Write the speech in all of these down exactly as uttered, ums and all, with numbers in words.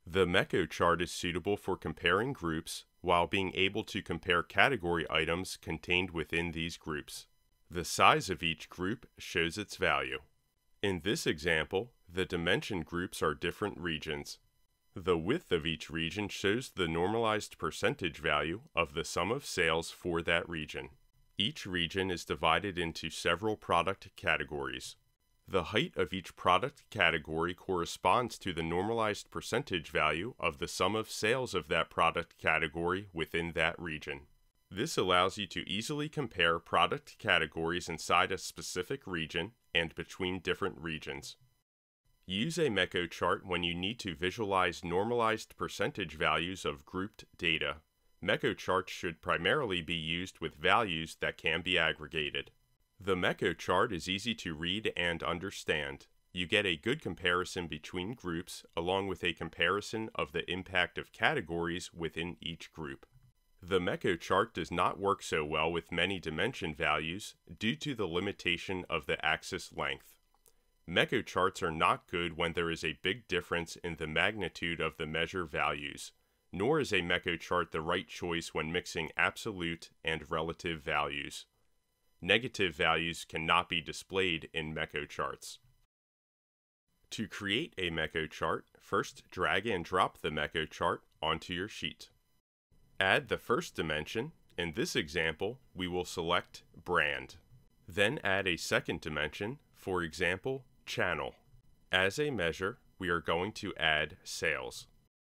The Mekko chart is suitable for comparing groups while being able to compare category items contained within these groups. The size of each group shows its value. In this example, the dimension groups are different regions. The width of each region shows the normalized percentage value of the sum of sales for that region. Each region is divided into several product categories. The height of each product category corresponds to the normalized percentage value of the sum of sales of that product category within that region. This allows you to easily compare product categories inside a specific region and between different regions. Use a Mekko chart when you need to visualize normalized percentage values of grouped data. Mekko charts should primarily be used with values that can be aggregated. The Mekko chart is easy to read and understand. You get a good comparison between groups along with a comparison of the impact of categories within each group. The Mekko chart does not work so well with many dimension values due to the limitation of the axis length. Mekko charts are not good when there is a big difference in the magnitude of the measure values, nor is a Mekko chart the right choice when mixing absolute and relative values. Negative values cannot be displayed in Mekko charts. To create a Mekko chart, first drag and drop the Mekko chart onto your sheet. Add the first dimension. In this example, we will select brand. Then add a second dimension, for example, channel. As a measure, we are going to add sales.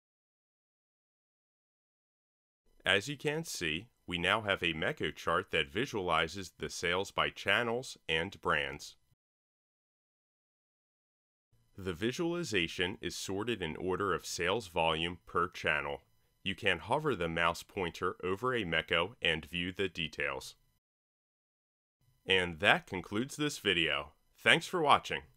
As you can see, we now have a Mekko chart that visualizes the sales by channels and brands. The visualization is sorted in order of sales volume per channel. You can hover the mouse pointer over a Mekko and view the details. And that concludes this video. Thanks for watching.